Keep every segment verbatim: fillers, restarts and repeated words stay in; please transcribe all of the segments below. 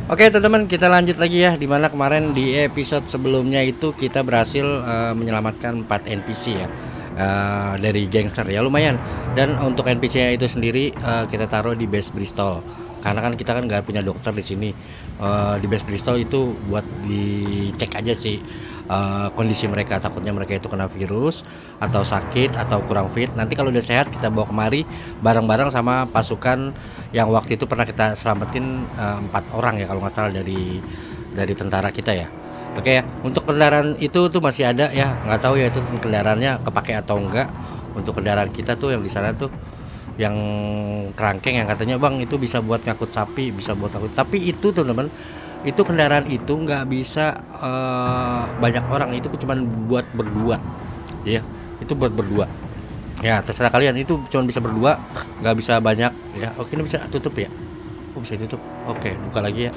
Oke teman-teman, kita lanjut lagi ya. Dimana kemarin di episode sebelumnya itu kita berhasil uh, menyelamatkan empat N P C ya, uh, dari gangster ya, lumayan. Dan untuk N P C nya itu sendiri uh, kita taruh di base Bristol, karena kan kita kan nggak punya dokter di sini. Uh, di base Bristol itu buat dicek aja sih uh, kondisi mereka, takutnya mereka itu kena virus atau sakit atau kurang fit. Nanti kalau udah sehat kita bawa kemari bareng-bareng sama pasukan yang waktu itu pernah kita selamatin uh, empat orang ya kalau nggak salah dari dari tentara kita ya. Oke ya, untuk kendaraan itu tuh masih ada ya, nggak tahu ya itu kendaraannya kepake atau enggak. Untuk kendaraan kita tuh yang di sana tuh yang kerangkeng yang katanya bang itu bisa buat ngangkut sapi, bisa buat ngangkut, tapi itu teman-teman, itu kendaraan itu nggak bisa uh, banyak orang, itu cuma buat berdua ya, itu buat berdua ya, terserah kalian, itu cuma bisa berdua, nggak bisa banyak ya. Oke, ini bisa tutup ya, oh bisa tutup, oke buka lagi ya.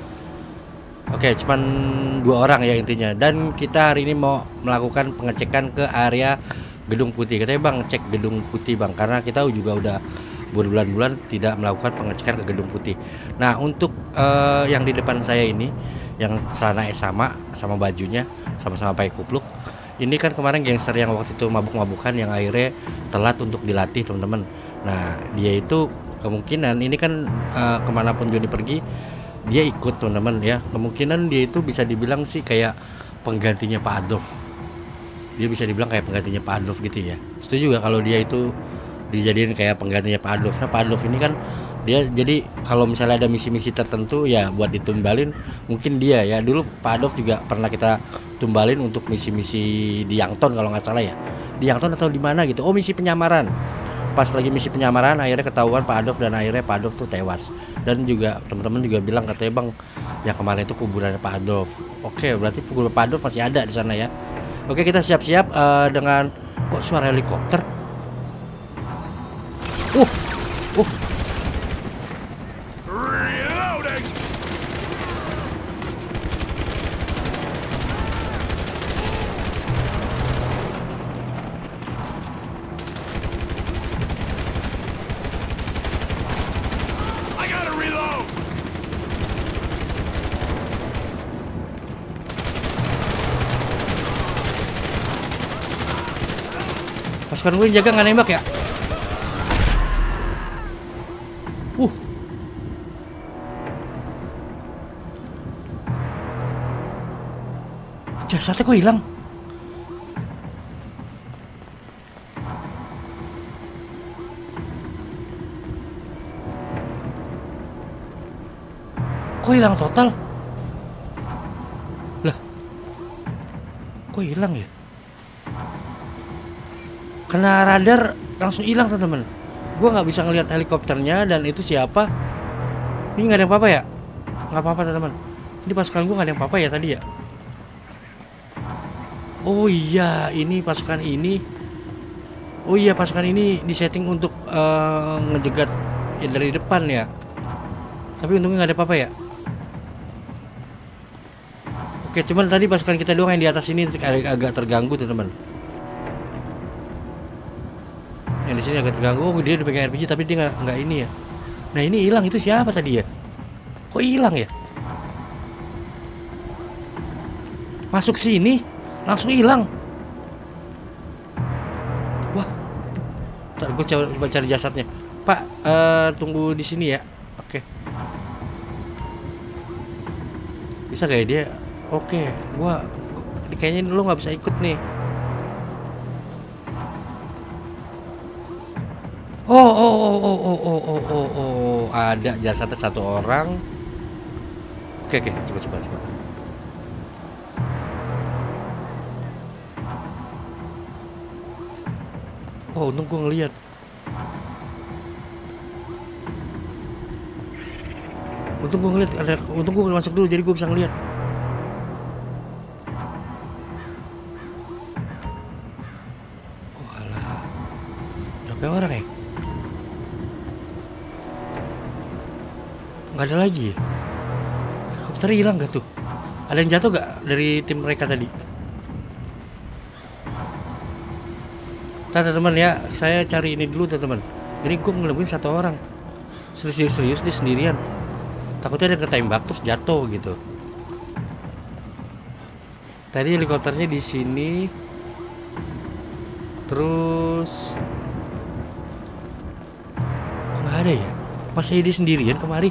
Oke, cuman dua orang ya intinya, dan kita hari ini mau melakukan pengecekan ke area Gedung Putih. Katanya bang cek Gedung Putih bang, karena kita juga udah berbulan-bulan tidak melakukan pengecekan ke Gedung Putih. Nah untuk uh, yang di depan saya ini, yang celana sama sama bajunya sama-sama pakai kupluk, ini kan kemarin gangster yang waktu itu mabuk-mabukan yang akhirnya telat untuk dilatih teman-teman. Nah dia itu kemungkinan ini kan uh, kemanapun Joni pergi dia ikut teman-teman ya, kemungkinan dia itu bisa dibilang sih kayak penggantinya Pak Adolf. Dia bisa dibilang kayak penggantinya Pak Adolf gitu ya. Setuju gak kalau dia itu dijadiin kayak penggantinya Pak Adolf? Nah Pak Adolf ini kan dia jadi kalau misalnya ada misi-misi tertentu ya buat ditumbalin, mungkin dia ya. Dulu Pak Adolf juga pernah kita tumbalin untuk misi-misi di Yangton kalau nggak salah ya, di Yangton atau di mana gitu. Oh misi penyamaran, pas lagi misi penyamaran akhirnya ketahuan Pak Adolf, dan akhirnya Pak Adolf tuh tewas. Dan juga teman-teman juga bilang katanya bang yang kemarin itu kuburannya Pak Adolf. Oke berarti kuburan Pak Adolf masih ada di sana ya. Oke kita siap-siap uh, dengan kok suara helikopter. Uh, uh. Pasukan gue jaga nggak nembak ya. Uh. Jasadnya kok hilang? Kok hilang total? Lah. Kok hilang ya? Kena radar langsung hilang teman-teman. Gue nggak bisa ngelihat helikopternya dan itu siapa. Ini nggak ada yang apa-apa ya? Nggak apa-apa teman-teman. Ini pasukan gue nggak ada yang apa-apa ya tadi ya. Oh iya ini pasukan ini. Oh iya pasukan ini disetting untuk uh, ngejegat ya dari depan ya. Tapi untungnya nggak ada apa-apa ya. Oke cuman tadi pasukan kita doang yang di atas ini agak terganggu teman-teman. Yang di sini agak terganggu. Oh dia udah pegang R P G tapi dia nggak nggak ini ya. Nah ini hilang, itu siapa tadi ya? Kok hilang ya? Masuk sini langsung hilang. Wah, ntar gue coba cari jasadnya. Pak, uh, tunggu di sini ya. Oke. Bisa kayak dia? Oke, gua kayaknya lu nggak bisa ikut nih. Oh, oh, oh, oh, oh, oh, oh, oh, oh, ada jasadnya satu orang. Oke, oke, coba, coba, coba. Oh, untung gue ngeliat. Untung gue ngeliat, ada, untung gue masuk dulu jadi gue bisa ngeliat. Oh alah, berapa orang ya? Nggak ada lagi ya? Helikopter hilang gak tuh? Ada yang jatuh gak dari tim mereka tadi? Nah teman-teman ya, saya cari ini dulu teman-teman. Ini gue ngelakuin satu orang. Serius-serius dia sendirian. Takutnya ada ketembak terus jatuh gitu. Tadi helikopternya di sini. Terus kok nggak ada ya? Masa dia sendirian kemari?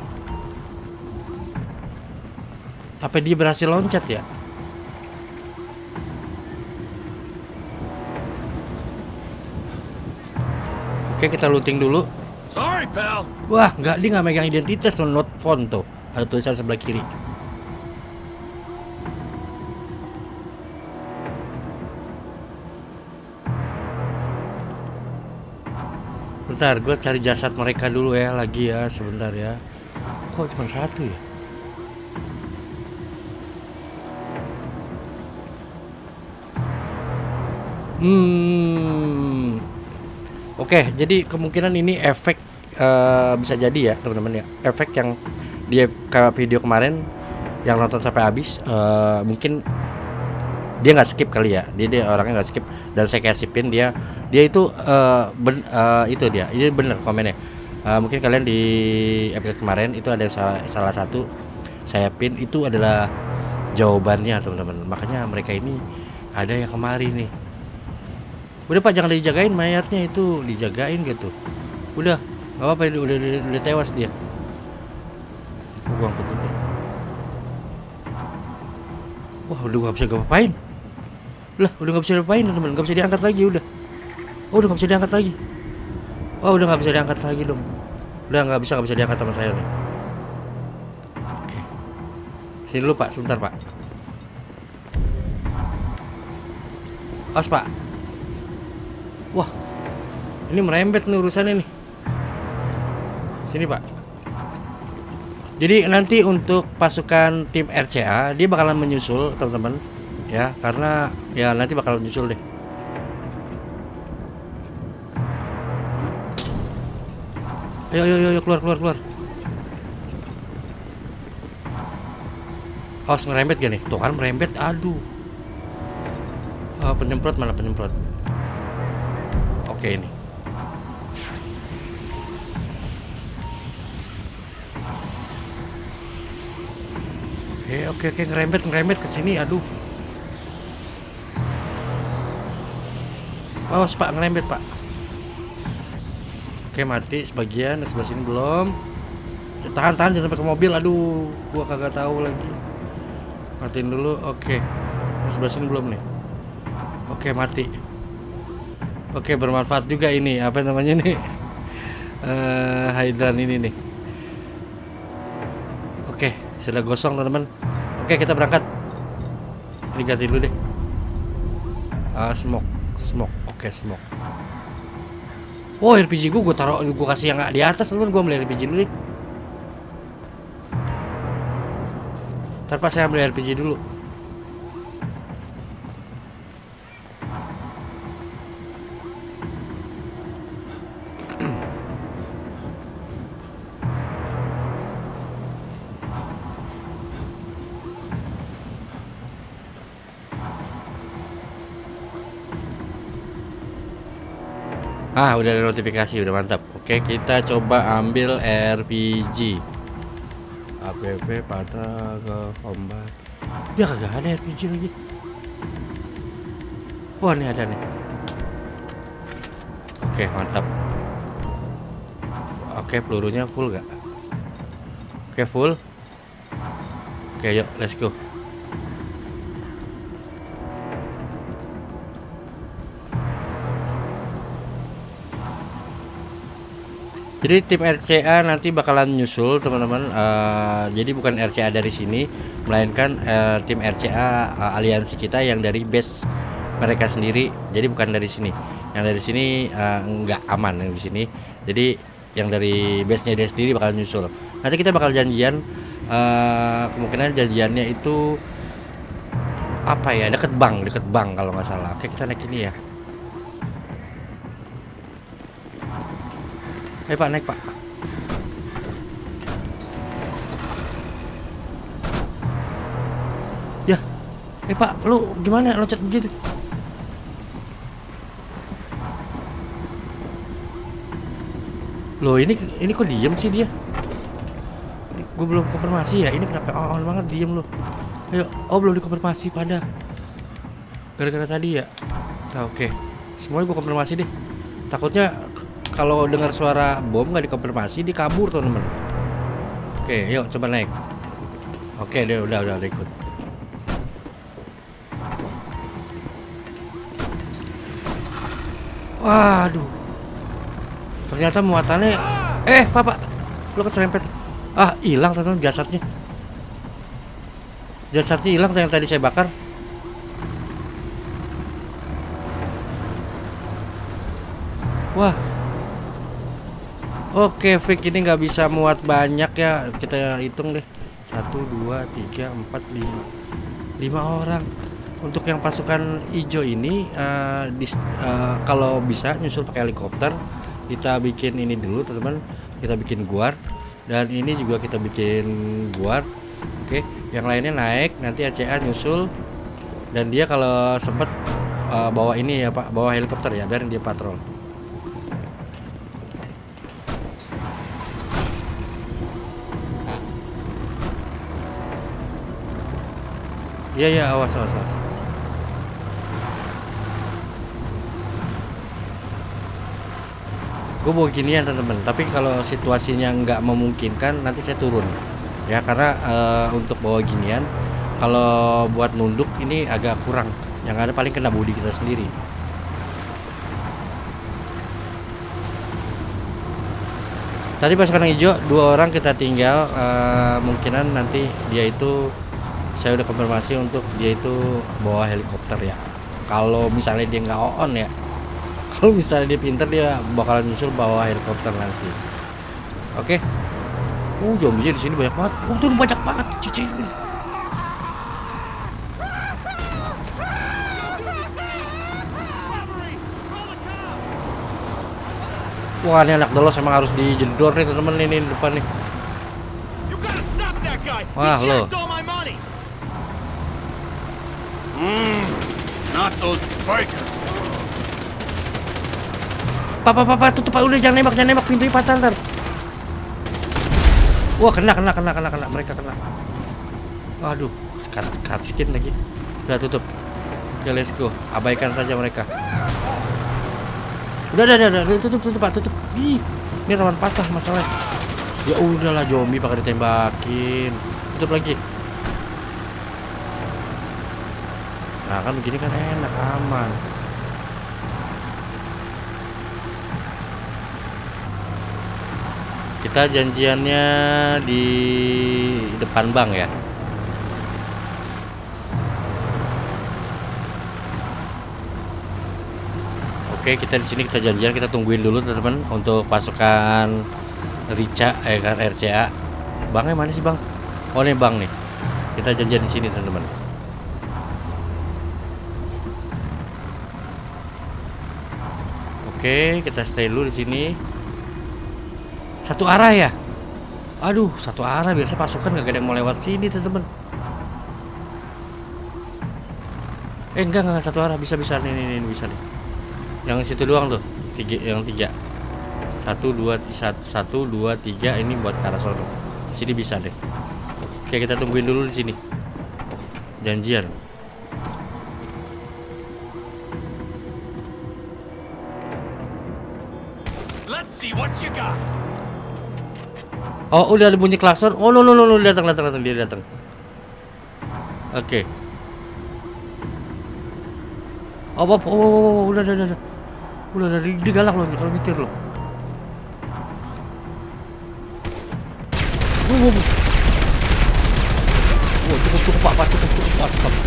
Apa dia berhasil loncat ya? Oke, kita looting dulu. Sorry, pal. Wah, nggak, dia nggak megang identitas tuh, not phone tuh. Ada tulisan sebelah kiri. Bentar, gue cari jasad mereka dulu ya, lagi ya, sebentar ya. Kok cuma satu ya? Hmm. Oke, jadi kemungkinan ini efek uh, bisa jadi ya, teman-teman ya. Efek yang dia ke video kemarin yang nonton sampai habis, uh, mungkin dia nggak skip kali ya. Dia dia orangnya nggak skip dan saya kasih-pin dia. Dia itu uh, ben, uh, itu dia. Ini bener komennya. Uh, mungkin kalian di episode kemarin itu ada salah, salah satu saya pin itu adalah jawabannya, teman-teman. Makanya mereka ini ada yang kemari nih. Udah Pak, jangan dijagain mayatnya, itu dijagain gitu. Udah, nggak apa-apa, udah, udah, udah, udah tewas dia. Gua angkat dulu. Wah, udah nggak bisa ngapain. Lah, udah nggak bisa ngapain, teman-teman. Nggak bisa diangkat lagi, udah. Oh, udah nggak bisa diangkat lagi. Oh, udah nggak bisa diangkat lagi dong. Udah nggak bisa, nggak bisa diangkat sama saya nih. Oke. Sini dulu Pak, sebentar Pak. Awas Pak. Wah, ini merembet nih urusannya nih. Sini Pak. Jadi nanti untuk pasukan tim R C A dia bakalan menyusul, teman-teman, ya, karena ya nanti bakal menyusul deh. Ayo, ayo, ayo, keluar, keluar, keluar. Awas, merembet gak nih? Tuh kan merembet, aduh. Oh, penyemprot, mana penyemprot? Oke, ini. Oke, oke, oke, ngerembet, ngerembet ke sini, aduh. Awas Pak, ngerembet Pak. Oke, mati sebagian, sebelah sini belum. Tahan, tahan, jangan sampai ke mobil. Aduh, gua kagak tahu lagi. Matiin dulu. Oke, ini sebelah sini belum nih. Oke, mati. Oke, bermanfaat juga ini. Apa namanya nih? Uh, hydran ini nih. Oke, sudah gosong teman-teman. Oke, kita berangkat. Ini ganti dulu deh. Uh, smoke, smoke. Oke, smoke. Oh, R P G gue gue taruh, gue kasih yang di atas, teman. Gue ambil R P G dulu deh. Ntar Pak, saya ambil R P G dulu. Ah, udah ada notifikasi, udah mantap. Oke, kita coba ambil R P G. A P P Patra ke combat. Ya kagak ada R P G lagi. Wah, ini ada nih. Oke, mantap. Oke, pelurunya full gak? Oke, full. Oke, yuk, let's go. Jadi tim R C A nanti bakalan nyusul, teman-teman. Uh, jadi bukan R C A dari sini, melainkan uh, tim R C A uh, aliansi kita yang dari base mereka sendiri. Jadi bukan dari sini. Yang dari sini uh, nggak aman yang di sini. Jadi yang dari base-nya dia sendiri bakal nyusul. Nanti kita bakal janjian. Uh, kemungkinan janjiannya itu apa ya? Deket bank, deket bank kalau nggak salah. Oke, kita naik ini ya. Ayo Pak, naik Pak. Ya, eh Pak, lu gimana loncat begitu? Loh, ini ini kok diem sih dia? Gue belum konfirmasi ya. Ini kenapa on banget diem lo? Ayo, oh belum dikonfirmasi pada. Gara-gara tadi ya. Nah, oke. Okay. Semuanya gue konfirmasi deh. Takutnya kalau dengar suara bom nggak dikonfirmasi, dikabur teman-teman. Oke, okay, yuk coba naik. Oke, okay, dia udah udah udah ikut. Waduh. Ternyata muatannya eh, Papa. Lo keserempet. Ah, hilang teman-teman jasadnya. Jasadnya hilang yang tadi saya bakar. Wah. Oke, Vic ini nggak bisa muat banyak ya. Kita hitung deh. Satu, dua, tiga, empat, lima. Lima orang. Untuk yang pasukan hijau ini, uh, di, uh, kalau bisa nyusul pakai helikopter, kita bikin ini dulu, teman-teman. Kita bikin guard. Dan ini juga kita bikin guard. Oke, yang lainnya naik. Nanti A C A nyusul. Dan dia kalau sempet uh, bawa ini ya Pak, bawa helikopter ya, biar dia patrol. Iya ya, awas awas awas. Gue bawa ginian teman-teman. Tapi kalau situasinya nggak memungkinkan, nanti saya turun. Ya karena uh, untuk bawa ginian, kalau buat nunduk ini agak kurang. Yang ada paling kena bodi kita sendiri. Tadi pasukan hijau dua orang kita tinggal. Uh, mungkinan nanti dia itu saya udah konfirmasi untuk dia itu bawa helikopter ya. Kalau misalnya dia nggak on ya, kalau misalnya dia pinter dia bakalan nyusul bawa helikopter nanti. Oke. Uh, zombie di sini banyak banget. Uh, tuh banyak banget cuci. Wah, ini anak dolos emang harus dijedor nih teman-teman ini di depan nih. Wah, lo. Mm, not those bikers. Papa, papa, tutup pak, udah jangan nembak, jangan nembak, pintunya patah ntar. Wah, kena, kena, kena, kena, kena, mereka kena. Waduh, sekarang sekarang skin lagi. Udah tutup. Oke, let's go. Abaikan saja mereka. Udah, udah, udah, udah, tutup, tutup pak, tutup. Ih, ini rawan patah masalahnya. Ya udahlah, zombie pakai ditembakin. Tutup lagi. Nah kan begini kan enak, aman. Kita janjiannya di depan bank ya. Oke, kita di sini kita janjian, kita tungguin dulu teman-teman untuk pasukan Rica eh kan R C A. Bangnya mana sih, Bang? Oh, ini bang nih. Kita janjian di sini teman-teman. Oke, kita stay dulu di sini. Satu arah ya? Aduh, satu arah. Biasa pasukan gak ada yang mau lewat sini, teman-teman. Eh, enggak, enggak satu arah. Bisa-bisa nih, nih, nih, bisa nih. Yang situ doang tuh. Tiga, yang tiga. Satu, dua, satu, satu, dua, tiga. Ini buat ke arah sono. Sini bisa deh. Oke, kita tungguin dulu di sini. Janjian. What you got? Oh, udah ada bunyi klakson. Oh, no, no, no, no, datang, datang, datang, dia datang. Oke. Okay. Oh, oh, oh, oh, oh, udah, udah, udah, udah, udah, dia galak loh kalau nyetir loh. Oh, oh, oh. Oh, cukup, cukup, Pak, Pak, cukup, cukup, Pak, stop.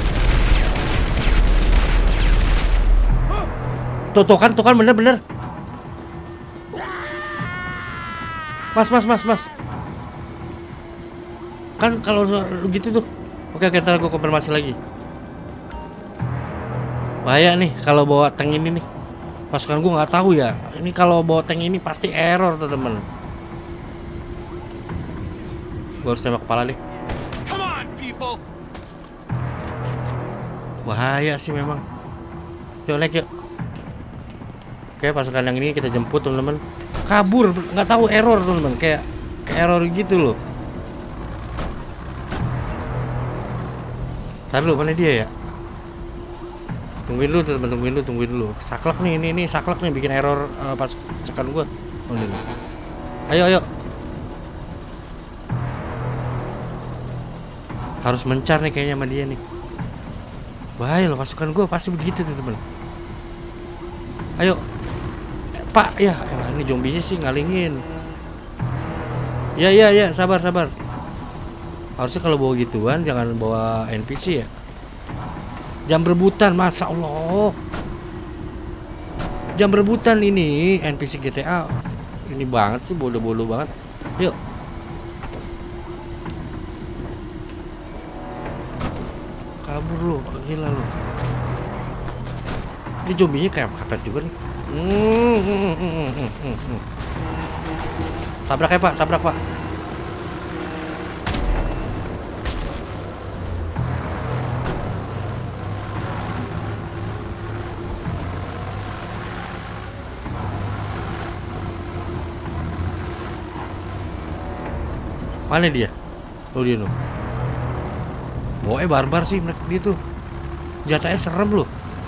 Tuh, tuh kan, tuh kan, bener, bener. Mas, mas, mas, mas. Kan kalau gitu tuh. Oke, kita gue konfirmasi lagi. Bahaya nih kalau bawa tank ini nih. Pasukan gue nggak tahu ya. Ini kalau bawa tank ini pasti error, teman-teman. Gue harus tembak kepala nih. Bahaya sih memang. Yuk naik yuk. Oke, pasukan yang ini kita jemput, teman-teman. Kabur, nggak tahu error teman-teman, kayak kayak error gitu loh. Ntar lu, mana dia ya? Tungguin dulu teman, tungguin dulu, tungguin dulu. Saklek nih, ini nih saklek nih bikin error uh, pas cekan gua. Oh, ini. Ayo, ayo. Harus mencar nih kayaknya sama dia nih. Bahaya loh, pasukan gua pasti begitu tuh teman. Ayo. Eh, Pak, ya, ini zombinya sih ngalingin. Ya, ya, ya, sabar, sabar. Harusnya kalau bawa gituan jangan bawa N P C ya. Jam berebutan, masa Allah. Jam berebutan ini N P C G T A. Ini banget sih, bodoh-bodoh banget. Yuk. Kabur lu, gila lu. Ini zombinya kayak kapet juga nih. Hmm, hmm, hmm, hmm, hmm, hmm. Tabrak ya Pak, tabrak Pak. Mana dia? Oh dia tuh. Boe barbar sih mereka dia tuh. Jatahnya serem loh.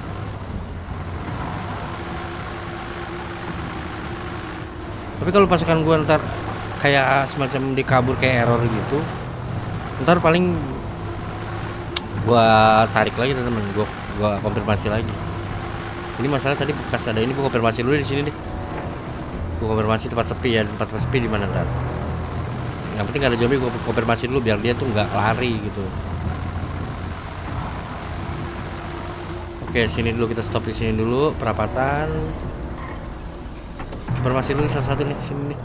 Tapi kalau pasukan gua ntar kayak semacam dikabur kayak error gitu, ntar paling gua tarik lagi teman, gua gua konfirmasi lagi. Ini masalah tadi bekas ada ini, gua konfirmasi dulu di sini deh. Gua konfirmasi tempat sepi ya, tempat sepi di mana ntar. Yang penting ada zombie, gua konfirmasi dulu biar dia tuh nggak lari gitu. Oke, sini dulu, kita stop di sini dulu, perapatan. Konfirmasi dulu satu-satu nih, sini nih.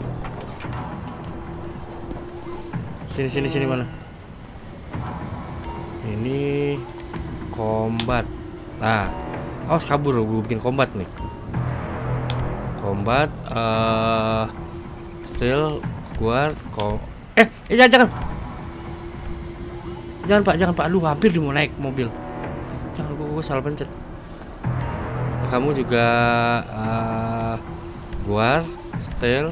Sini sini sini mana? Ini combat. Nah, awas kabur, gue bikin combat nih. Combat, uh, still, guard, kom. Eh, eh jangan, jangan, jangan Pak, jangan Pak. Aduh, hampir dia mau naik mobil. Jangan, gue, gue salah pencet. Kamu juga uh, guard, still,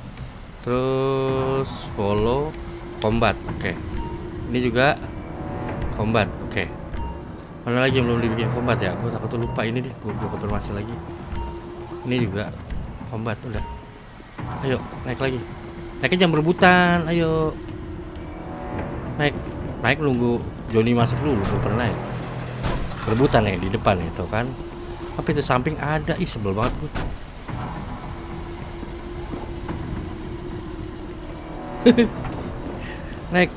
terus follow, combat. Oke. Okay. Ini juga combat. Oke. Okay. Mana lagi yang belum dibikin combat ya? Gue takut lupa ini deh. Gue gue konfirmasi lagi. Ini juga combat. Udah. Ayo naik lagi. Naiknya jam berebutan. Ayo. Naik. Naik nunggu Joni masuk dulu. Gue pernah naik. Berebutan ya di depan itu kan. Tapi itu samping ada. Ih sebel banget gue. Naik.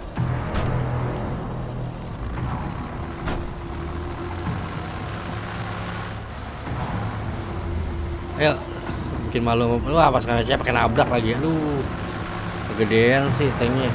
Ayo bikin malu. Wah pas karena saya pakai nabrak lagi. Aduh kegedean sih tanknya.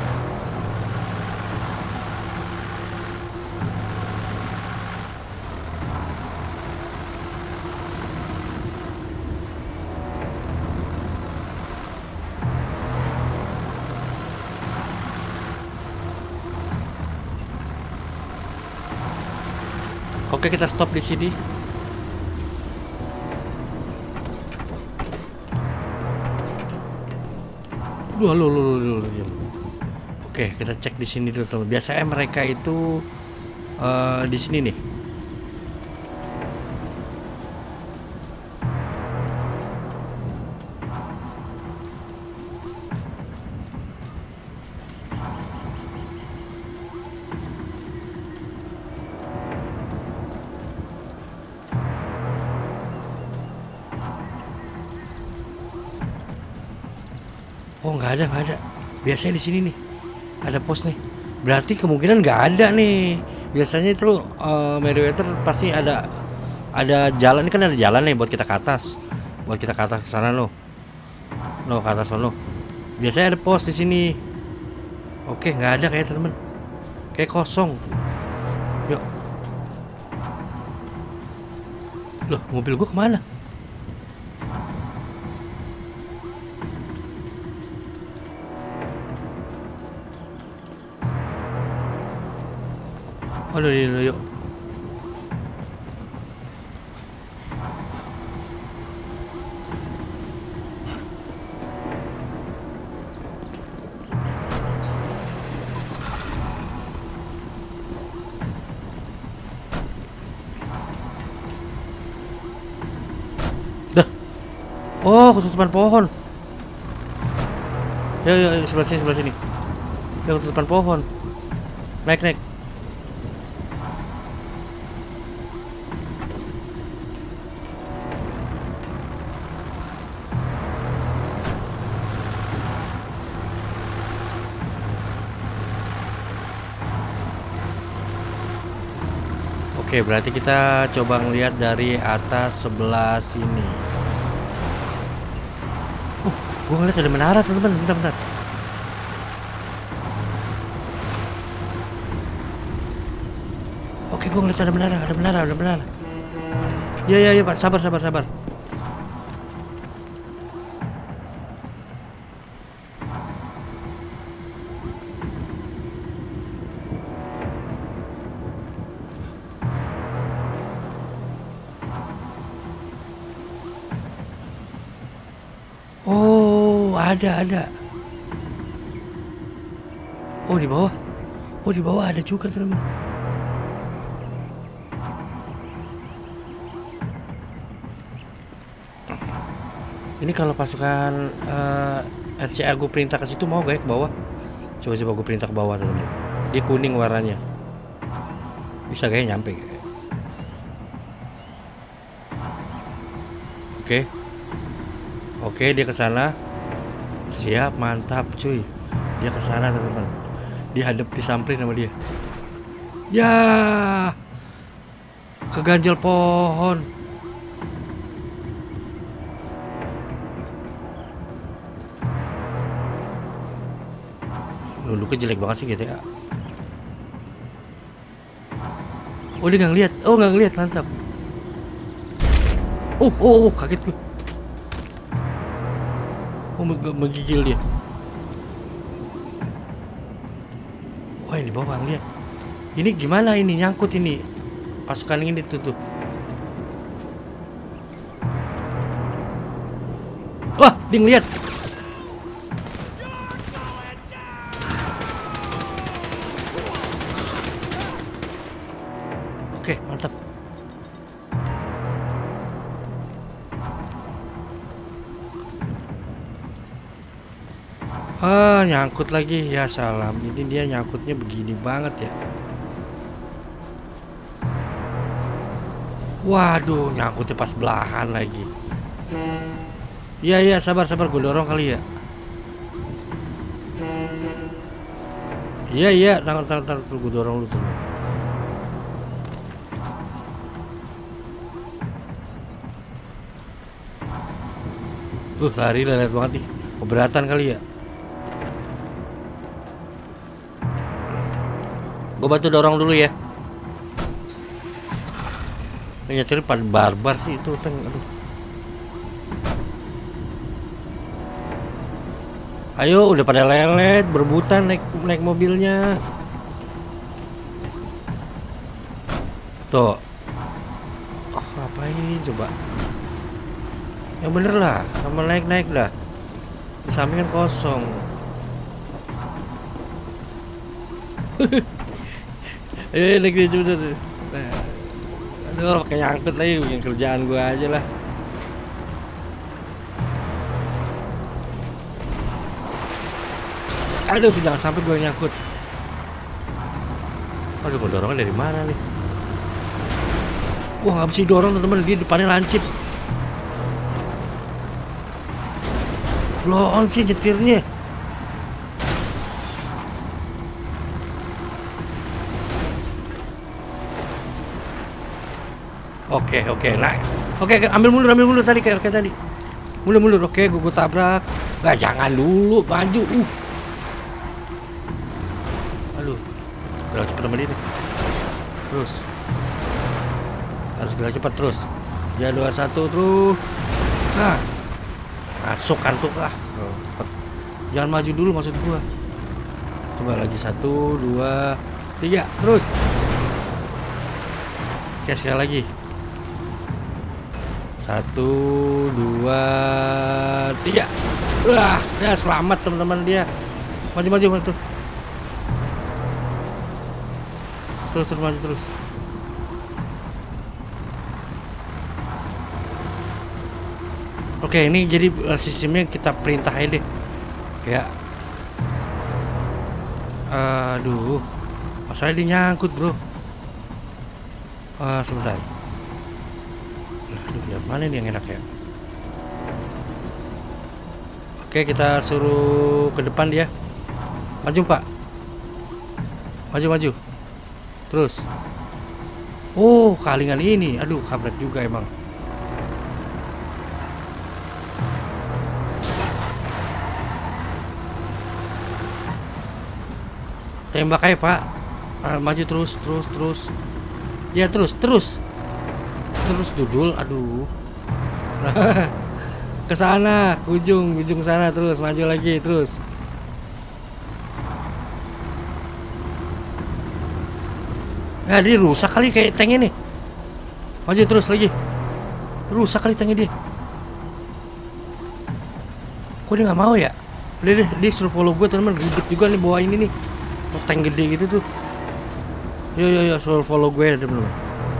Oke, kita stop di sini. Duh, lu, lu, lu, lu, lu. Oke, kita cek di sini dulu teman. Biasanya mereka itu uh, di sini nih. Oh nggak ada, nggak ada. Biasanya di sini nih ada pos nih. Berarti kemungkinan nggak ada nih. Biasanya itu uh, Meriwether pasti ada ada jalan. Ini kan ada jalan nih buat kita ke atas, buat kita ke atas ke sana loh. No ke atas sono. Biasanya ada pos di sini. Oke nggak ada kayak temen. Kayak kosong. Yuk. Loh mobil gua kemana? Aduh, yuk, yuk. Oh, ketutupan pohon. Ya, ya, ya, sebelah sini, sebelah sini. Ya, ketutupan pohon. Naik, naik. Oke, berarti kita coba ngelihat dari atas sebelah sini. Uh, gua ngeliat ada menara, teman-teman. Bentar, bentar. Oke, gua ngeliat ada menara, ada menara, ada menara. Ya, ya, ya, Pak. Sabar, sabar, sabar. Oh, ada, ada. Oh, di bawah. Oh, di bawah ada juga, teman-teman. Ini kalau pasukan uh, R C A gue perintah ke situ mau gak ya ke bawah? Coba coba gue perintah ke bawah, teman-teman. Dia kuning warnanya. Bisa gak ya nyampe? Oke. Oke, dia ke sana. Siap, mantap, cuy. Dia ke sana, teman-teman. Dihadap, disamperin sama dia. Ya. Keganjel pohon. Duduknya jelek banget sih gitu ya. Oh, dia nggak ngeliat. Oh, nggak ngeliat, mantap. Oh, oh, oh, kaget gue. Oh, menggigil dia. Wah, ini bawah lihat. Ini gimana ini nyangkut ini pasukan ini tutup. Wah, dia ngeliat. Oke, mantap. Ah, nyangkut lagi ya, salam. Ini dia nyangkutnya begini banget ya. Waduh, nyangkutnya pas belahan lagi. Iya, iya, sabar, sabar, gue dorong kali ya. Iya, iya, tangan, tangan, tangan, gue dorong lu tuh. Uh, lari lelet banget nih. Keberatan kali ya. Gue bantu dorong dulu ya. Nyetir pada barbar sih itu, teng. Aduh. Ayo, udah pada lelet, berebutan naik naik mobilnya. Tuh. Oh, ngapain coba? Yang bener lah, sama naik-naik lah. Di samping kan kosong. Eh, naik dia udah. Nah. Aduh, pakai nyangkut lagi, bikin kerjaan gua aja lah. Aduh, jangan sampai gue nyangkut. Aduh, dorongnya dari mana nih? Wah, nggak bisa dorong teman-teman, dia depannya lancip. Blow on sih nyetirnya. Oke, oke, naik. Oke, ambil mundur, ambil mundur tadi kayak kayak tadi. Mundur, mundur. Oke, gue tabrak. Gak, jangan dulu, maju. Uh. Aduh, gerak cepet sama dia nih. Terus. Harus gerak cepat terus. Ya, dua, satu, terus. Nah. Masuk kantuk lah. Jangan maju dulu maksud gua. Coba lagi satu, dua, tiga, terus. Oke, sekali lagi. Satu, dua, tiga. Wah, ya selamat teman-teman dia. Maju, maju, maju. Terus, terus maju terus. Oke, ini jadi uh, sistemnya kita perintah aja deh. Ya. Aduh. Masalahnya dia nyangkut, bro. Ah, sebentar. Aduh, yang mana nih yang enak ya? Oke, kita suruh ke depan dia. Maju, Pak. Maju, maju. Terus. Oh, kalingan ini. Aduh, kampret juga emang. Tembak aja, Pak. Ah, maju terus, terus, terus. Ya, terus, terus. Terus dudul, aduh. Ke sana, ujung, ujung sana terus, maju lagi terus. Ya, dia rusak kali kayak tanknya nih. Maju terus lagi. Rusak kali tanknya dia. Kok dia nggak mau ya? Udah deh, dia suruh follow gue teman, ribet juga nih bawa ini nih. Oh, tank gede gitu tuh. Yo yo yo, suruh follow gue teman-teman.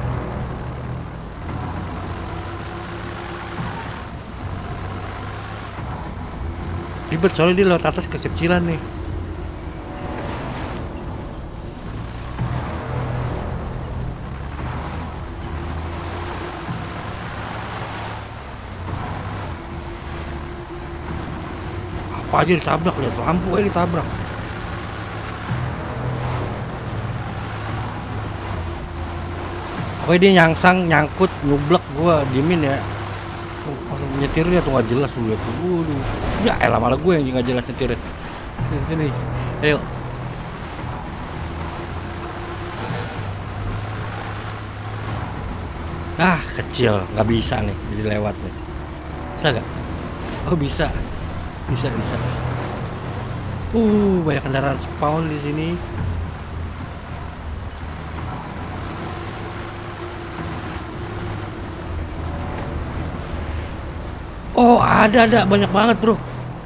Ribet soalnya dia lewat atas kekecilan nih. Apa aja ditabrak, lihat lampu aja ditabrak. Pokoknya dia nyangsang, nyangkut, nyublek gua diemin ya. Langsung nyetirnya tuh nggak jelas tuh lihat tuh. Waduh. Ya elah malah gue yang nggak jelas nyetirnya. Sini, sini. Ayo. Ah, kecil, nggak bisa nih, jadi lewat nih. Bisa nggak? Oh bisa, bisa bisa. Uh, banyak kendaraan spawn di sini. Oh ada ada banyak banget bro.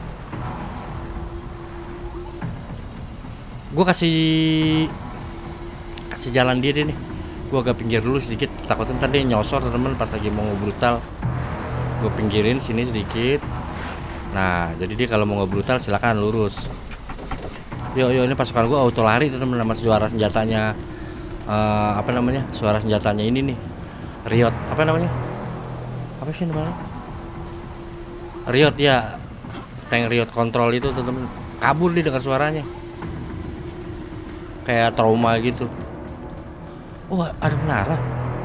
Gue kasih kasih jalan dia deh nih. Gue agak pinggir dulu sedikit, takutnya ntar dia nyosor teman pas lagi mau ngebrutal. Gue pinggirin sini sedikit. Nah jadi dia kalau mau ngebrutal silakan lurus. Yo yo ini pasukan gue auto lari teman sama suara senjatanya. Uh, apa namanya? Suara senjatanya ini nih. Riot apa namanya? Apa sih namanya? Riot ya. Tank Riot Control itu teman-teman. Kabur dia dengar suaranya. Kayak trauma gitu. Oh ada menara.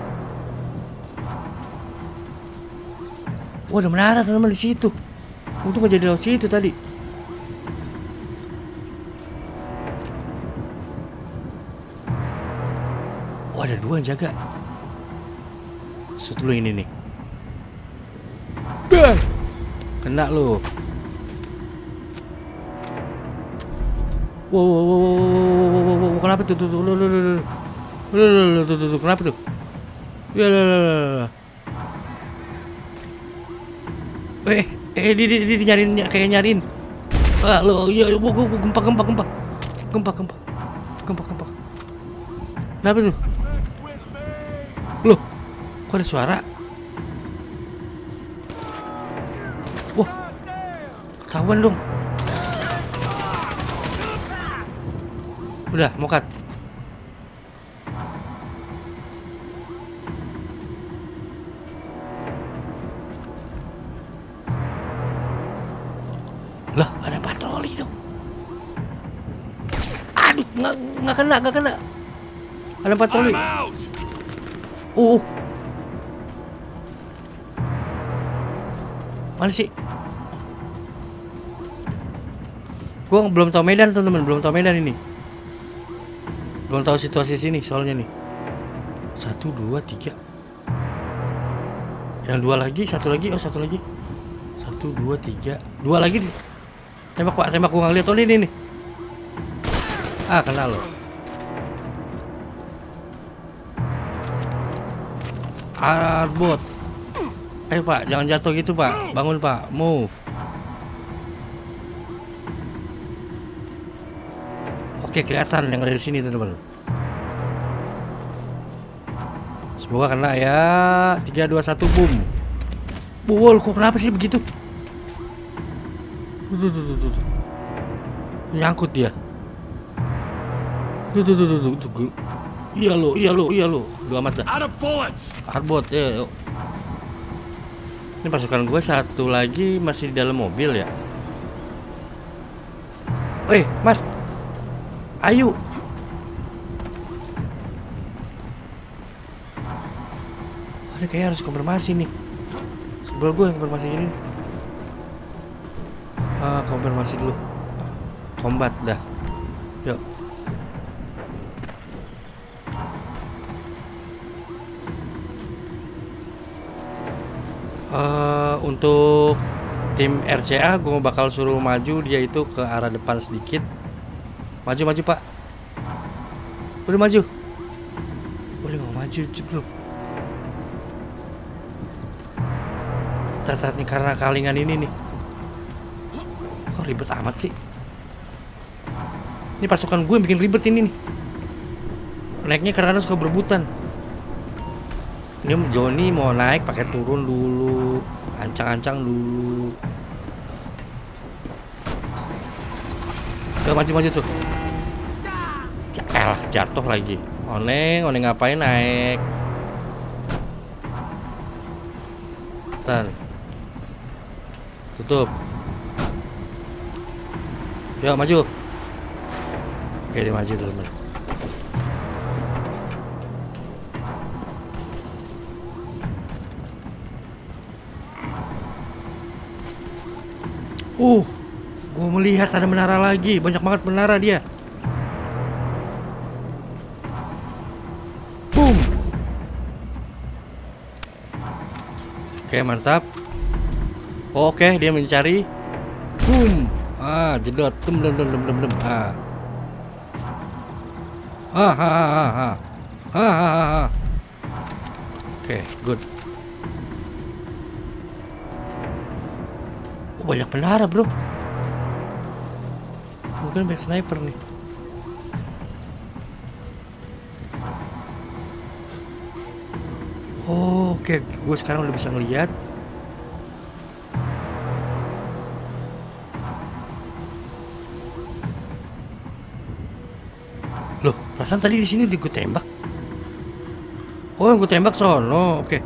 Oh ada menara teman-teman di situ. Untung aja di situ tadi. Oh ada dua yang jaga. Satu lu ini nih. Bang. Kena lu. Wow, wow, wow, wow, wow, wow, kenapa tuh tuh tuh lu lu lu lu lu tuh tuh kenapa tuh? Ya lah lah lah. Eh eh dia dia, dia nyariin kayak nyariin. Ah lu ya gua gua gempa gempa gempa gempa gempa gempa gempa. Kenapa tuh? Loh, kok ada suara? Wah, ketahuan dong. Udah, mokat. Lah, ada patroli dong. Aduh, nggak nggak kena, nggak kena. Ada patroli. Uh. Mana sih? Gua belum tahu medan teman-teman, belum tahu medan ini. Belum tahu situasi sini soalnya nih. Satu, dua, tiga. Yang dua lagi, satu lagi, oh satu lagi. Satu, dua, tiga. Dua lagi. Tembak pak, tembak gua nggak lihat. Oh ini nih. Ah kena lo. Arbot. Ayo pak, jangan jatuh gitu pak. Bangun pak, move. Oke kelihatan yang dari sini teman-teman. Semoga kena ya. Tiga dua satu boom. Bol, kok kenapa sih begitu? Tuh, tuh, tuh, tuh, tuh. Nyangkut dia. Tuh, tuh, tuh, tuh, tuh, tuh. Iya lo, iya lo, iya lo. Dua mata. Out of bullets. Arbot ya. Yuk. Ini pasukan gue satu lagi masih di dalam mobil ya. Eh, Mas. Ayo. Ada kayak harus konfirmasi nih. Sebelah gue yang konfirmasi ini. Ah, konfirmasi dulu. Combat dah. Yuk. Uh, untuk tim R C A gue bakal suruh maju dia itu ke arah depan sedikit. Maju maju pak. Udah maju. Boleh mau maju bro. Tatat nih karena kalingan ini nih. Kok ribet amat sih. Ini pasukan gue yang bikin ribet ini nih. Naiknya karena suka berebutan. Ini Johnny mau naik pakai turun dulu, ancang-ancang dulu. Tuh maju-maju tuh. Ya elah jatuh lagi. Oneng, oneng ngapain naik? Bentar. Tutup. Yuk maju. Oke dia maju teman. Uh, gue melihat ada menara lagi, banyak banget menara dia. Boom. Oke mantap. Oke dia mencari. Boom. Ah jedot. Dem dem dem dem dem. Ah. Ah ah ah ah. Ah ah ah. Oke good. Banyak menara bro. Mungkin banyak sniper nih. Oh, oke, okay. Gue sekarang udah bisa ngeliat. Loh, perasaan tadi di sini di gue tembak. Oh, yang gue tembak sono, oke. Okay.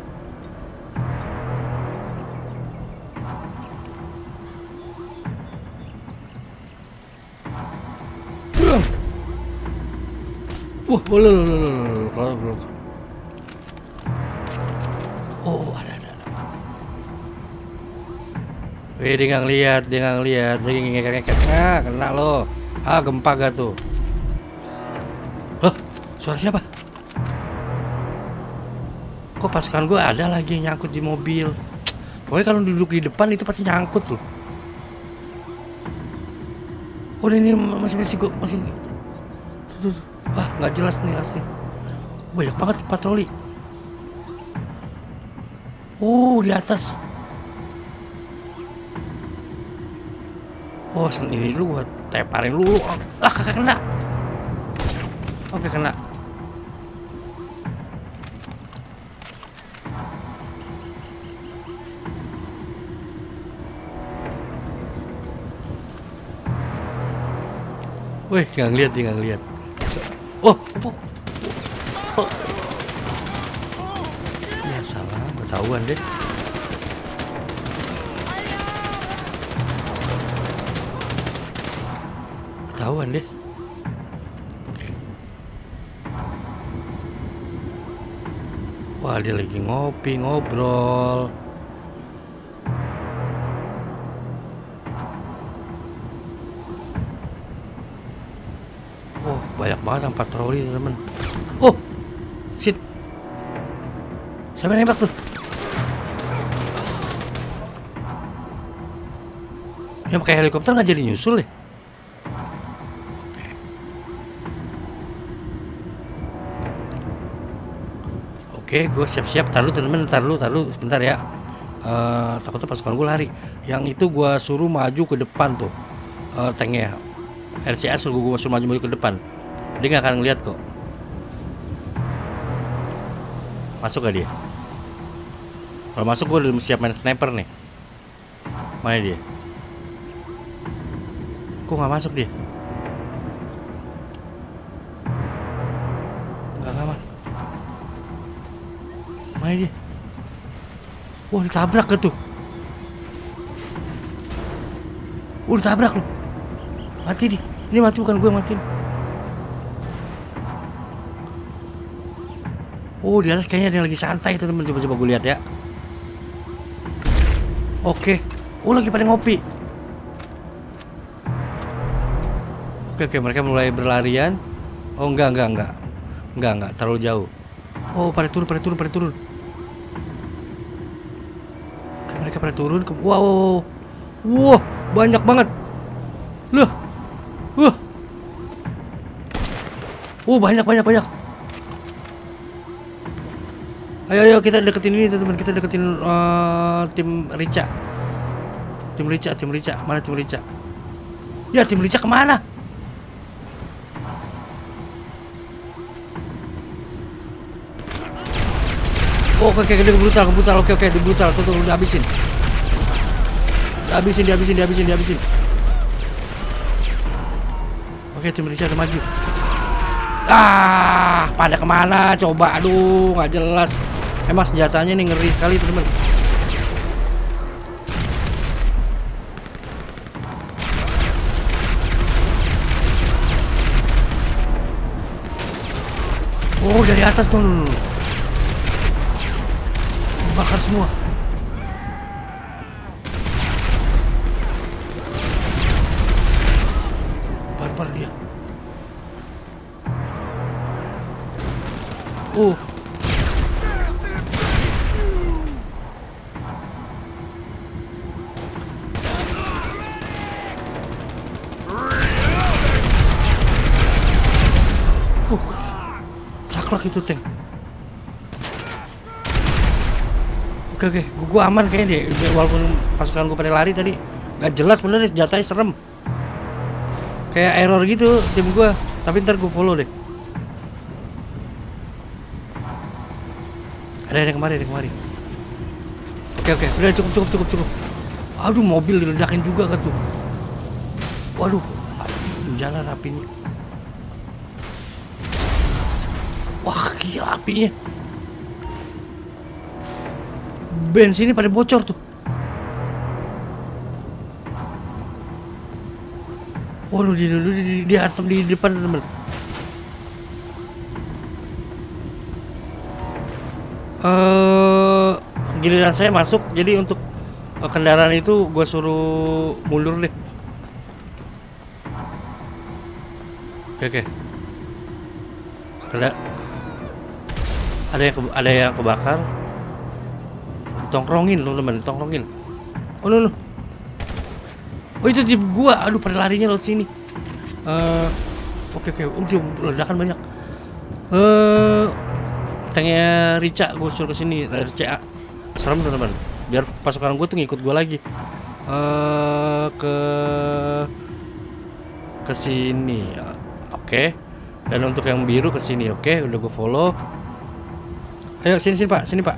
Wah, boleh, boleh, boleh. Oh, ada, ada, ada. Wih, dia nggak ngeliat, dia nggak ngeliat, dia ngekek-ngekek. Ah, kena lo. Ah, gempa gak tuh? Hah, suara siapa? Kok pasukan gue ada lagi yang nyangkut di mobil? Pokoknya kalau duduk di depan itu pasti nyangkut loh. Oh, ini masih masih gue masih. Tuh, tuh. Wah, nggak jelas nih asli. Banyak banget patroli. Oh, di atas. Oh, ini dulu gua teparin dulu. Ah, kakak kena. Oke, kena. Wih, nggak ngeliat, dia nggak ngeliat. Oh, oh, oh. Ya salah, ketahuan deh. Ketahuan deh. Wah, dia lagi ngopi, ngobrol. Banyak banget yang patroli teman. Oh, shit. Siapa yang nembak tuh? Yang pakai helikopter nggak jadi nyusul ya? Oke, gue siap-siap. Tar lu temen, tar lu, tar lu, sebentar ya. Uh, takutnya pasukan gue lari. Yang itu gue suruh maju ke depan tuh, uh, tanknya. R C A suruh gue suruh maju-maju ke depan. Dia nggak akan ngeliat kok. Masuk gak dia? Kalau masuk gue udah siap main sniper nih. Mana dia? Kok nggak masuk dia? Nggak aman. Mana dia? Wah, ditabrak gak tuh? Wah, ditabrak loh. Mati dia. Ini mati, bukan gue yang matiin. Oh, di atas kayaknya ada yang lagi santai teman-teman. Coba-coba gue lihat ya. Oke. Oh, lagi pada ngopi. Oke, oke, mereka mulai berlarian. Oh, enggak, enggak, enggak. Enggak, enggak, terlalu jauh. Oh, pada turun, pada turun, pada turun. Oke, mereka pada turun. Ke... Wow, wow, wow. Wow, banyak banget. Loh. Wah. Oh, banyak, banyak, banyak. Ayo, ayo, kita deketin ini teman-teman. Kita deketin uh, tim Rica. Tim Rica, tim Rica. Mana tim Rica? Ya, tim Rica kemana? Oh, oke, oke, dia brutal, brutal. Oke, oke, dia brutal. Tuh, tuh, udah habisin. Dihabisin, dihabisin, dihabisin, dihabisin. Oke, tim Rica udah maju. Ah, pada kemana? Coba, aduh, nggak jelas. Emang senjatanya nih ngeri kali teman-teman. Oh, dari atas tuh. Bakar semua. Barbar dia. Oh. Uh. Saklek itu tank. Oke, oke, gua aman kayaknya deh. Walaupun pasukan gua pada lari tadi, nggak jelas bener deh, senjatanya serem. Kayak error gitu tim gua. Tapi ntar gua follow deh. Ada yang kemarin, ada yang kemarin. Oke, oke, udah cukup, cukup, cukup, cukup. Aduh, mobil diledakin juga kan tuh. Waduh, jalan apinya. Wah, gila apinya. Bensinnya pada bocor tuh. Waduh, di di di, di atom di depan teman. Uh, giliran saya masuk, jadi untuk uh, kendaraan itu gue suruh mundur deh. Oke, oke. Ada ada yang ke, ada yang kebakar. Tongkrongin teman-teman, tongkrongin. Oh, no, no. Oh, itu di gua. Aduh, pada larinya lewat sini. Uh, oke, oke. Udah ledakan banyak. Eh, uh, tanknya Rica gue suruh ke sini dari C A. Serem teman-teman. Biar pasukan gue tuh ngikut gue lagi. Eh, uh, ke ke sini. Oke. Dan untuk yang biru ke sini. Oke, udah gue follow. Ayo sini sini Pak, sini Pak.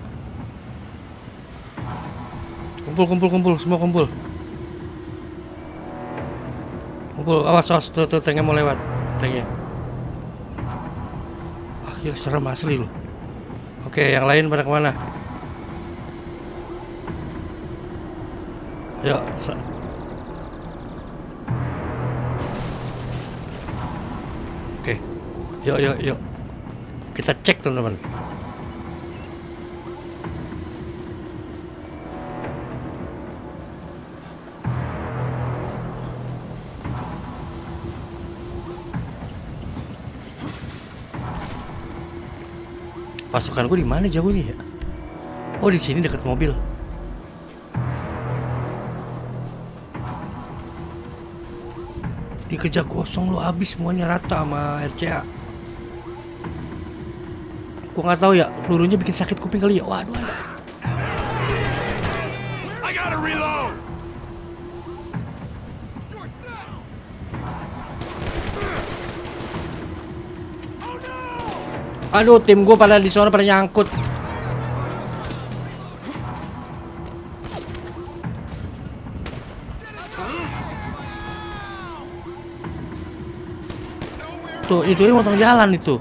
Kumpul, kumpul, kumpul, semua kumpul. Kumpul, awas, awas, tuh, tuh, tanknya mau lewat. Tanknya. Ah, gila, serem asli loh. Oke, yang lain pada kemana? Ayo, oke, yuk, yuk, yuk. Kita cek teman-teman. Pasukan gue di mana jauhnya ya? Oh, di sini dekat mobil. Dikejar kosong lo, habis semuanya rata sama R C A. Gue nggak tahu ya, pelurunya bikin sakit kuping kali ya. Waduh, ada. I gotta reload. Aduh, tim gue pada di sana pada nyangkut. Tuh, itu ini motong jalan itu.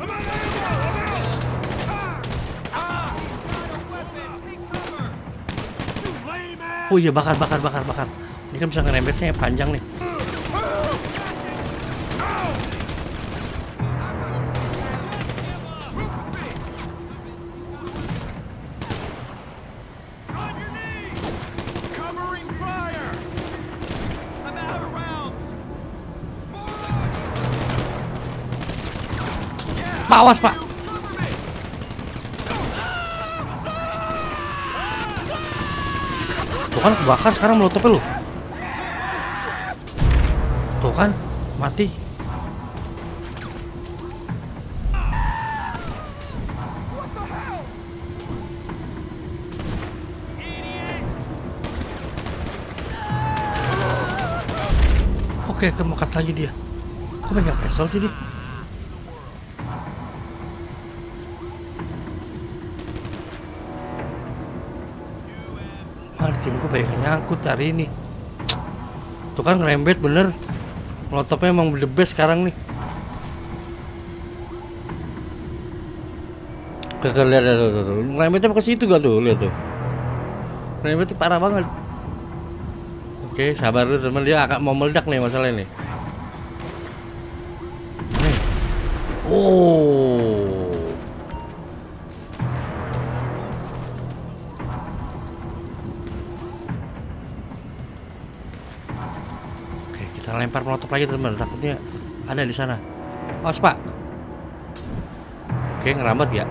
Oh iya, bakar, bakar, bakar, bakar. Ini kan bisa ngerembetnya panjang nih. Pak, awas Pak. Tuh kan kebakar sekarang melototnya lu. Tuh kan mati. Oke, kemekat lagi dia. Kok pegang pistol sih dia? Tim gue banyak nyangkut hari ini. Tuh kan ngerembet bener. Molotofnya emang the best sekarang nih. Kagak lihat tuh, tuh, tuh. Ngerembetnya ke situ gak tuh, lihat tuh. Ngerembetnya parah banget. Oke, sabar dulu teman, dia akan mau meledak nih masalahnya nih. Nih. Oh. Kita lempar molotov lagi teman, takutnya ada di sana. Awas Pak. Oke, ngerambat ya.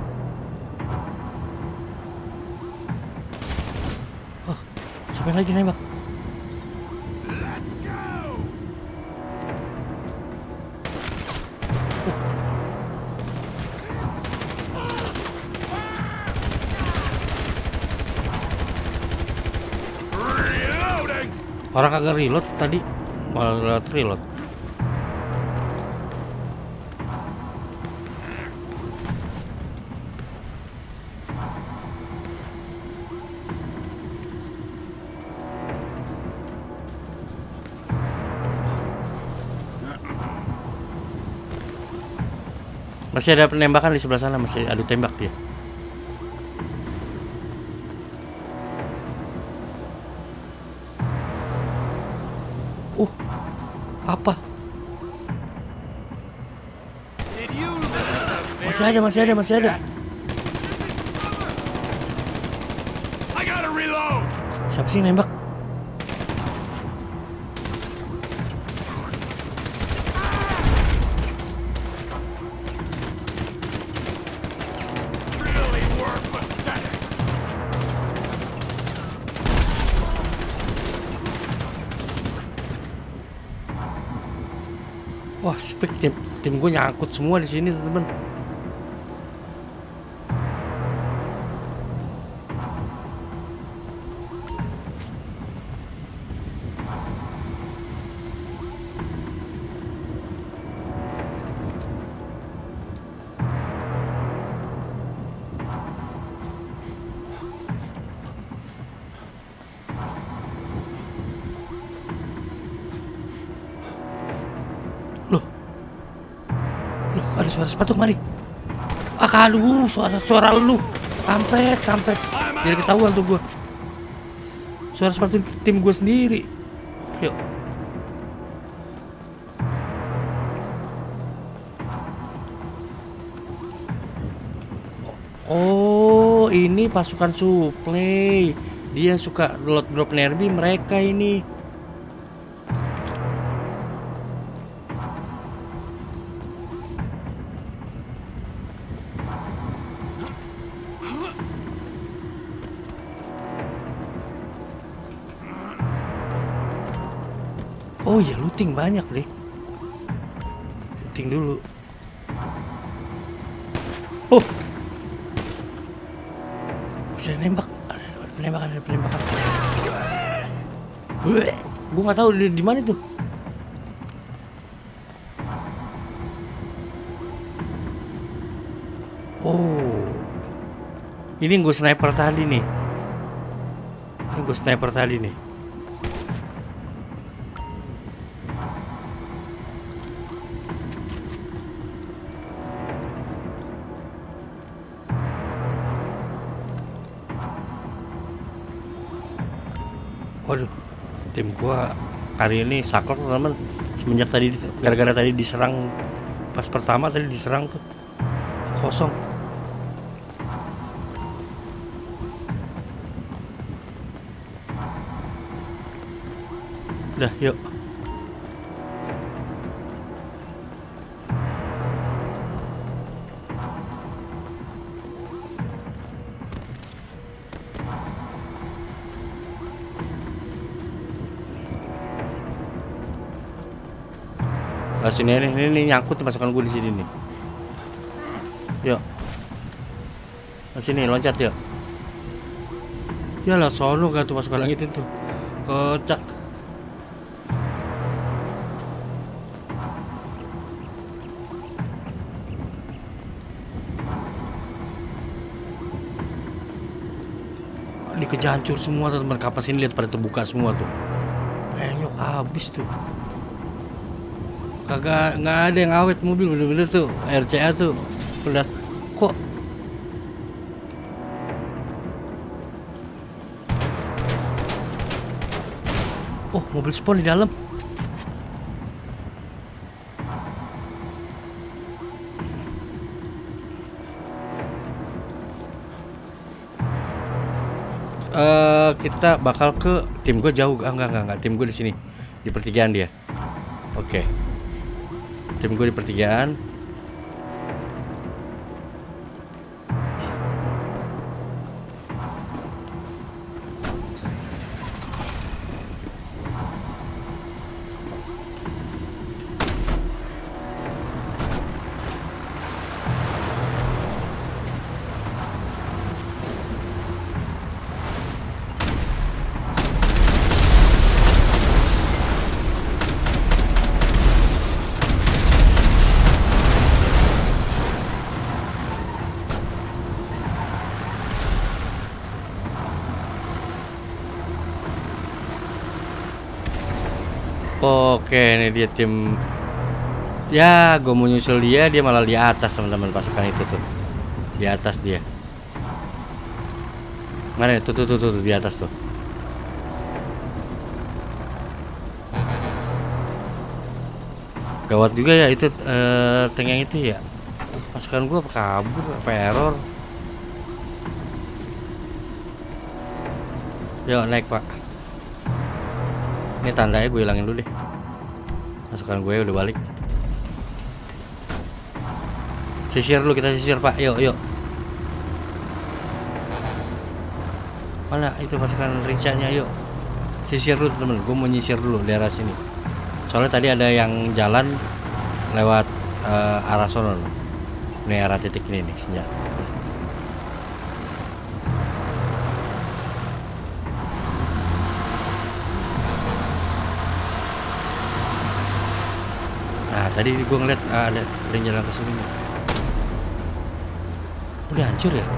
Oh, sampai lagi nembak. Orang kagak reload tadi. Malah reload. Masih ada penembakan di sebelah sana, masih adu tembak dia. Uh, apa? Masih ada, masih ada, masih ada. Siapa sih nembak? Wah, spek tim, tim gue nyangkut semua di sini, teman-teman. Ada suara sepatu kemari. Ah, aduh, suara suara lu. Kampret, kampret. Jadi ketahuan tuh gua. Suara sepatu tim gue sendiri. Yuk. Oh, ini pasukan suplai. Dia suka load drop nerbi mereka ini. Oh ya, looting banyak deh. Looting dulu. Oh, bisa nembak. Ada penembakan, ada penembakan. Gue nggak tahu di, di mana tuh. Oh, ini gue sniper tadi nih. Ini gue sniper tadi nih. Waduh, tim gua hari ini saklek teman. Semenjak tadi gara-gara tadi diserang pas pertama tadi diserang tuh kosong. Udah, yuk. Nah, sini nih, ini, ini nyangkut pasukan gue di sini nih. Yuk. Nah, sini loncat yuk. Ya lah sono gak tuh pasukan itu tuh. Kocak. Dikejar hancur semua teman, kapas ini lihat pada terbuka semua tuh. Penyok habis tuh. Kagak, nggak ada yang awet mobil bener-bener tuh. R C A tuh udah kok oh mobil spawn di dalam. Uh, kita bakal ke tim gue jauh. Ah, enggak enggak enggak tim gue di sini di pertigaan dia. Oke. Okay. Tim gue di pertigaan. Oke, ini dia tim. Ya, gue mau nyusul dia, dia malah di atas teman-teman pasukan itu tuh. Di atas dia. Mana tuh tuh tuh tuh, tuh di atas tuh. Gawat juga ya itu eh, tank yang itu ya. Pasukan gue apa kabur, apa error. Yuk naik pak. Ini tandanya gue hilangin dulu deh. Pasukan gue udah balik. Sisir dulu, kita sisir pak. Yuk yuk. Mana itu pasukan Richanya, yuk. Sisir dulu temen. Gue mau nyisir dulu daerah sini. Soalnya tadi ada yang jalan lewat uh, arah sono. Ini arah titik ini nih senjata. Nah, tadi gue ngeliat ah, ada ada yang jalan ke sini. Udah hancur ya?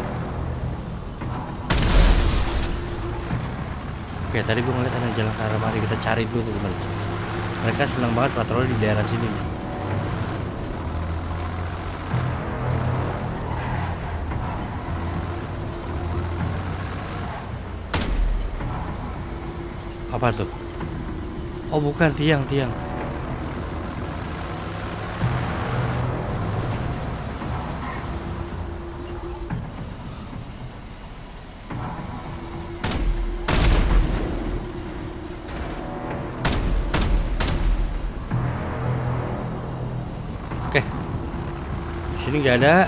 Oke, tadi gue ngeliat ada yang jalan ke arah mari, kita cari dulu tuh teman. Mereka senang banget patroli di daerah sini. Apa tuh? Oh bukan, tiang-tiang. Oke, sini nggak ada.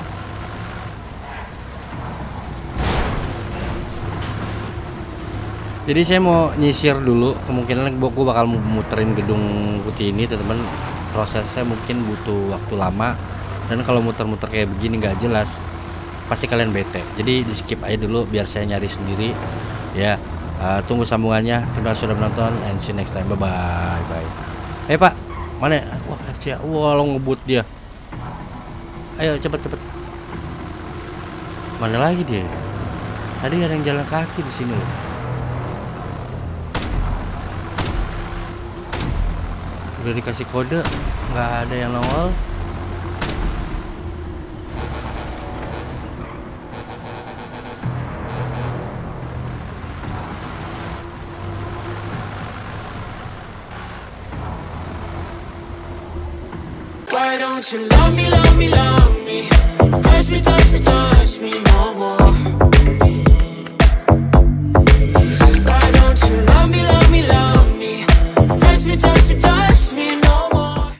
Jadi saya mau nyisir dulu, kemungkinan gue bakal muterin gedung putih ini teman-teman. Prosesnya mungkin butuh waktu lama, dan kalau muter-muter kayak begini nggak jelas, pasti kalian bete. Jadi di skip aja dulu biar saya nyari sendiri. Ya, uh, tunggu sambungannya. Terima kasih sudah menonton, and see you next time. Bye bye. Bye. Eh pak, mana? Wah cia, wah lo ngebut dia. Ayo cepet cepet. Mana lagi dia? Tadi ada yang jalan kaki di sini loh. Udah dikasih kode, nggak ada yang nongol. Why don't you love me, love me, love